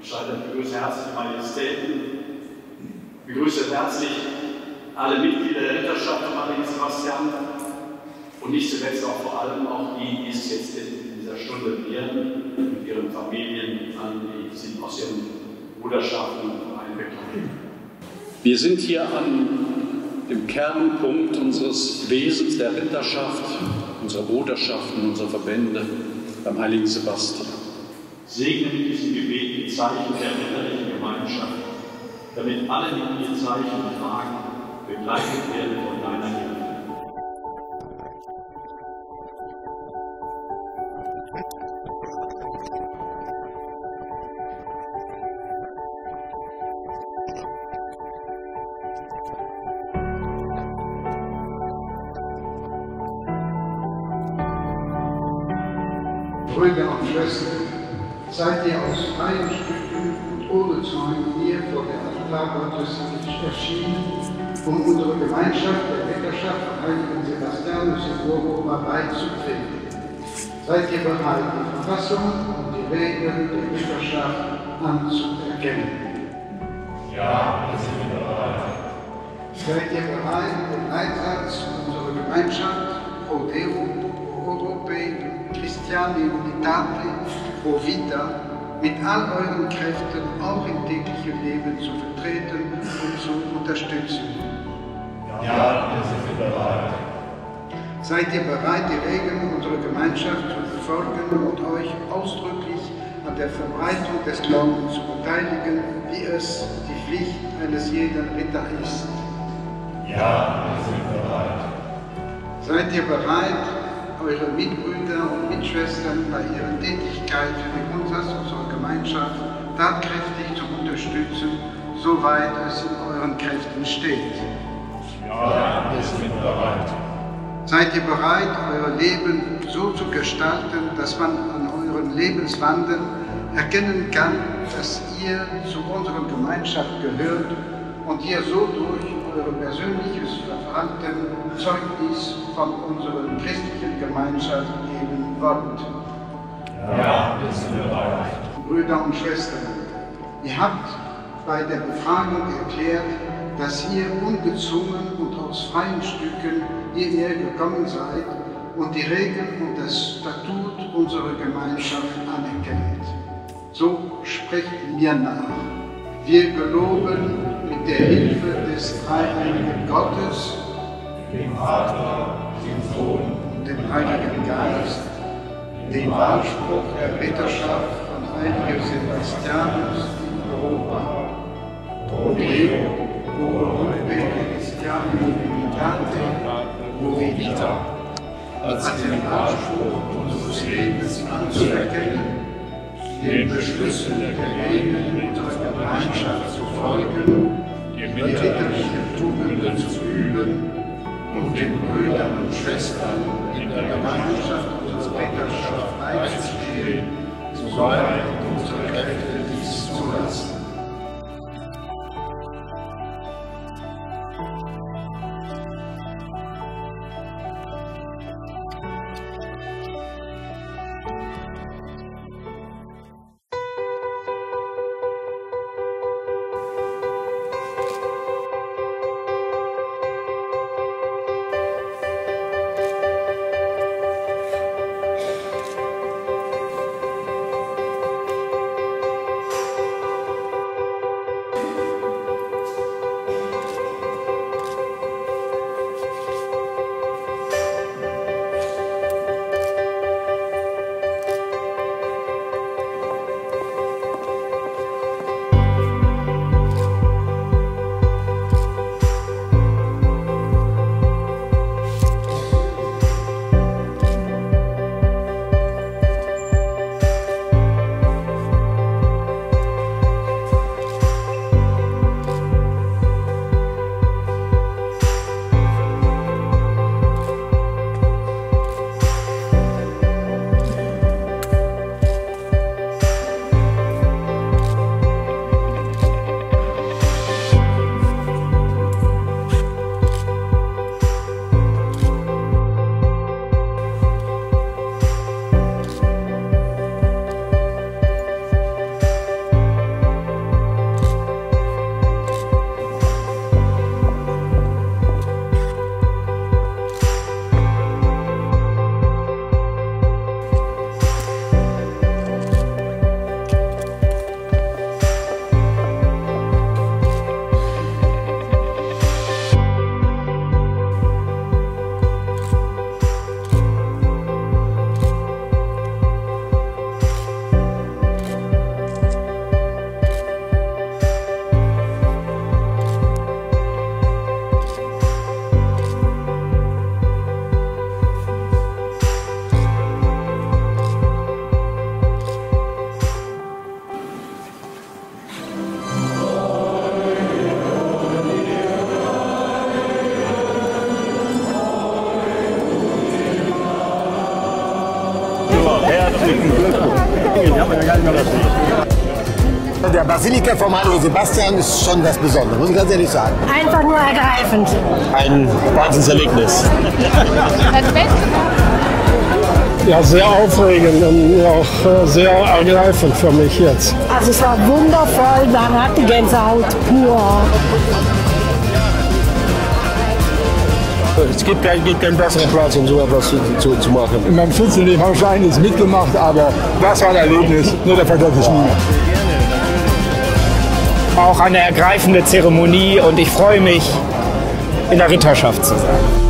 Schneider, ich begrüße herzlich die Majestäten, ich begrüße herzlich alle Mitglieder der Ritterschaft von Heiligen Sebastian und nicht zuletzt auch vor allem auch die, die es jetzt in dieser Stunde lehren, mit ihren Familien, die sind aus ihren Bruderschaften und Vereinen gekommen. Wir sind hier an dem Kernpunkt unseres Wesens der Ritterschaft, unserer Bruderschaften, unserer Verbände beim Heiligen Sebastian. Segne mit diesem Gebet die Zeichen der ritterlichen Gemeinschaft, damit alle, die ihr Zeichen tragen, begleitet werden von deiner Hilfe. Brüder und Schwestern, seid ihr aus freien Stücken und ohne Zwang hier vor der Altar Gottes erschienen, um unsere Gemeinschaft der Ritterschaft von Heiligen Sebastianus in Europa beizutreten. Seid ihr bereit, die Verfassung und die Regeln der Ritterschaft anzuerkennen? Ja, wir sind bereit. Seid ihr bereit, den Leitsatz unserer Gemeinschaft Pro Deum, Pro Europe, Christiani Unitate, Pro Vita, mit all euren Kräften auch im täglichen Leben zu vertreten und zu unterstützen? Ja, wir sind bereit. Seid ihr bereit, die Regeln unserer Gemeinschaft zu befolgen und euch ausdrücklich an der Verbreitung des Glaubens zu beteiligen, wie es die Pflicht eines jeden Ritter ist? Ja, wir sind bereit. Seid ihr bereit, eure Mitbrüder und Mitschwestern bei ihrer Tätigkeit für den Grundsatz unserer Gemeinschaft tatkräftig zu unterstützen, soweit es in euren Kräften steht? Ja, wir sind bereit. Seid ihr bereit, euer Leben so zu gestalten, dass man an euren Lebenswandeln erkennen kann, dass ihr zu unserer Gemeinschaft gehört und ihr so durch euer persönliches Verhalten Zeugnis von unserer christlichen Gemeinschaft geben wollt? Ja, wir sind bereit. Brüder und Schwestern, ihr habt bei der Befragung erklärt, dass ihr ungezwungen und aus freien Stücken hierher gekommen seid und die Regeln und das Statut unserer Gemeinschaft anerkennt. So sprecht mir nach. Wir geloben mit der Hilfe des dreieinigen Gottes, Dem Vater, dem Sohn und dem Heiligen Geist, den Wahrspruch der Ritterschaft von Heiligen Sebastianus in Europa, Pro Deo, Pro Europe Christiani Unitate, Pro Vita, als den Wahrspruch unseres Lebens anzuerkennen, den Beschlüssen der Regeln unserer Gemeinschaft zu folgen, die ritterlichen Tugenden zu üben und den Brüdern und Schwestern in der Gemeinschaft unserer Ritterschaft beizustehen, soweit unsere Kräfte dies zulassen. Der Basilika vom Heiligen Sebastian ist schon das Besondere, muss ich ganz ehrlich sagen. Einfach nur ergreifend. Ein Wahnsinnserlebnis. Ja, sehr aufregend und auch sehr ergreifend für mich jetzt. Also es war wundervoll, man hat die Gänsehaut pur. Es gibt keinen besseren Platz, um so etwas zu machen. In meinem 14. Leben habe ich schon einiges mitgemacht, aber das war ein Erlebnis, nur der vergesse ich nie. Auch eine ergreifende Zeremonie und ich freue mich, in der Ritterschaft zu sein.